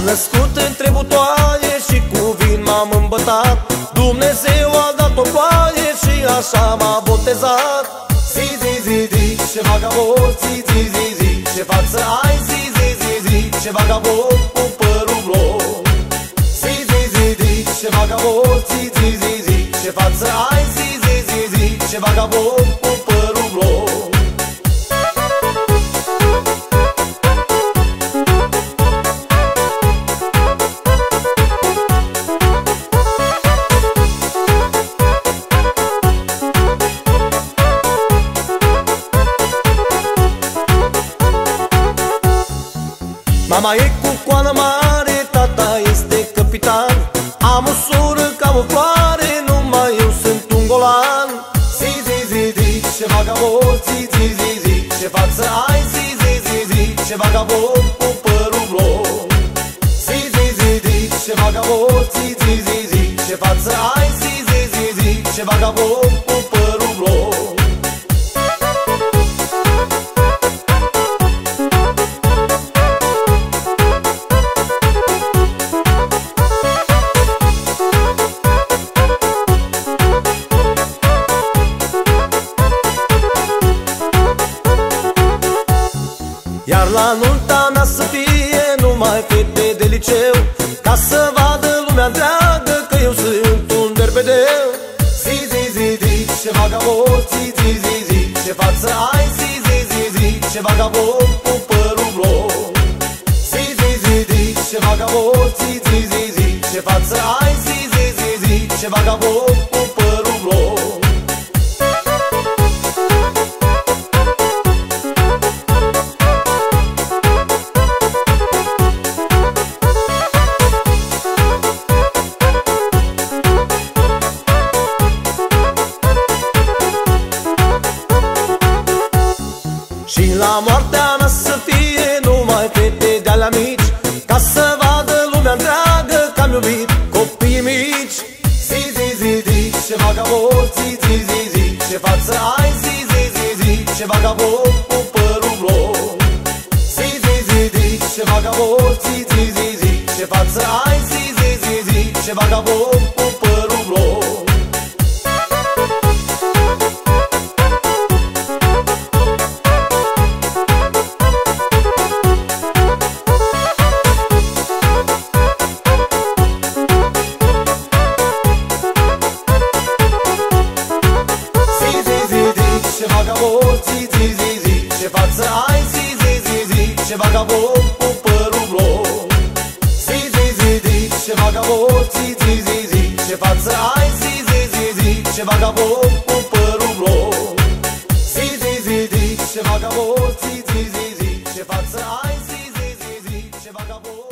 născut între butoaie și cu vin m-am îmbătat. Dumnezeu a dat o ploaie și așa m-a botezat. Zi, zi, zi, zi, ce vagabond, zi, zi, zi, zi, ce față ai, zi, zi, zi, zi, ce vagabond cu părul blond. Zi, zi, zi, zi, ce vagabond, zi, zi, zi, zi, ce față ai, zi, zi, zi, zi, ce vagabond cu părul blond. Mama e cu coană mare, tata este capitan. Am o soră ca o floare, numai eu sunt un golan. Zi, zi, zi, zi, ce vagabond, zi, zi, zi, zi, ce față ai, zi, zi, zi, zi, ce vagabond cu părul blond. Zi, zi, zi, zi, ce vagabond, zi, zi, zi, zi, ce față ai, zi, zi, zi, zi, ce vagabond cu părul blond. Iar la nunta mea să fie numai fete de liceu, ca să vadă lumea întreagă că eu sunt un berbedeu. Zi, zi, zi, zi, ce vagabond, zi, zi, zi, zi, ce față ai, zi, zi, zi, zi, ce vagabond cu părul blond. Zi, zi, zi, zi, ce vagabond, zi, zi, zi, zi, ce față ai, zi, zi, zi, zi, ce vagabond cu părul blond. Și la moartea mea să fie numai fete de-alea mici, ca să vadă lumea întreagă că am iubit copiii mici. Zi, zi, zi, zi, ce vagabond, zi, zi, zi, zi, ce față ai, zi, zi, zi, zi, ce vagabond cu părul blond. Zi, zi, zi, zi, ce vagabond, zi, zi, zi, zi, ce față ai, zi, zi, zi, zi, ce vagabond cu părul blond. Ce vagabond, zi, zi, zi, zi, ce față ai, zi, zi, zi, zi, ce vagabond cu părul blond. Zi, zi, zi, zi, ce vagabond, zi, zi, zi, zi, ce față ai, zi, zi, zi, zi, ce vagabond cu părul blond. Zi, zi, zi, zi, ce vagabond, zi, zi, zi, zi, ce față ai, zi, zi, zi, zi, ce vagabond.